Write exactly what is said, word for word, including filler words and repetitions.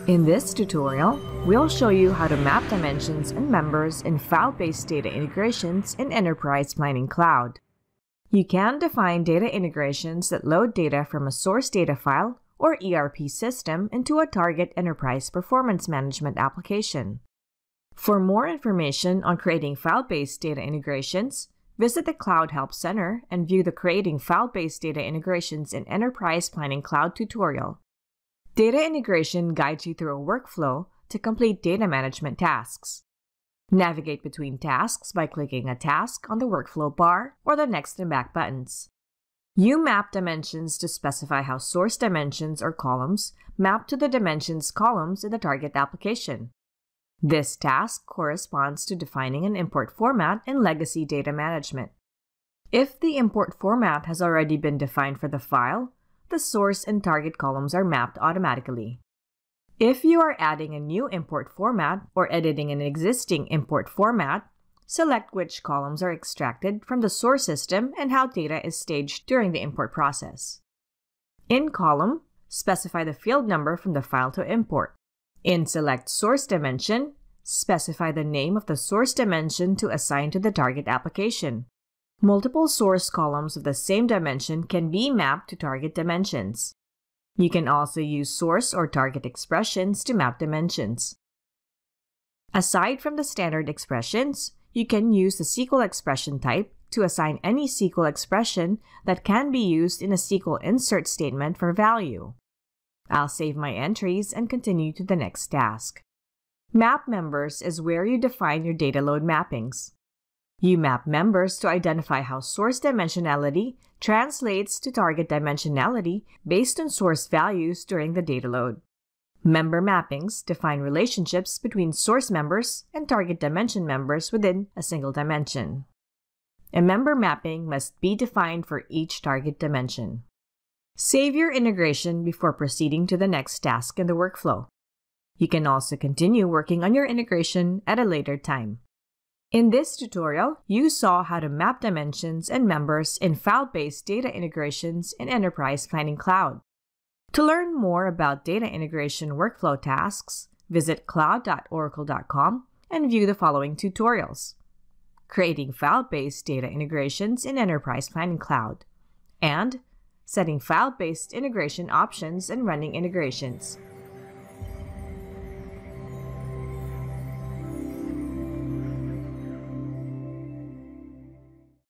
In this tutorial, we'll show you how to map dimensions and members in file-based data integrations in Enterprise Planning Cloud. You can define data integrations that load data from a source data file or E R P system into a target enterprise performance management application. For more information on creating file-based data integrations, visit the Cloud Help Center and view the Creating File-Based Data Integrations in Enterprise Planning Cloud tutorial. Data integration guides you through a workflow to complete data management tasks. Navigate between tasks by clicking a task on the workflow bar or the next and back buttons. You map dimensions to specify how source dimensions or columns map to the dimensions columns in the target application. This task corresponds to defining an import format in legacy data management. If the import format has already been defined for the file, the source and target columns are mapped automatically. If you are adding a new import format or editing an existing import format, select which columns are extracted from the source system and how data is staged during the import process. In Column, specify the field number from the file to import. In Select Source Dimension, specify the name of the source dimension to assign to the target application. Multiple source columns of the same dimension can be mapped to target dimensions. You can also use source or target expressions to map dimensions. Aside from the standard expressions, you can use the S Q L expression type to assign any S Q L expression that can be used in a S Q L insert statement for value. I'll save my entries and continue to the next task. Map members is where you define your data load mappings. You map members to identify how source dimensionality translates to target dimensionality based on source values during the data load. Member mappings define relationships between source members and target dimension members within a single dimension. A member mapping must be defined for each target dimension. Save your integration before proceeding to the next task in the workflow. You can also continue working on your integration at a later time. In this tutorial, you saw how to map dimensions and members in file-based data integrations in Enterprise Planning Cloud. To learn more about data integration workflow tasks, visit cloud dot oracle dot com and view the following tutorials: Creating file-based data integrations in Enterprise Planning Cloud, and Setting file-based integration options and running integrations.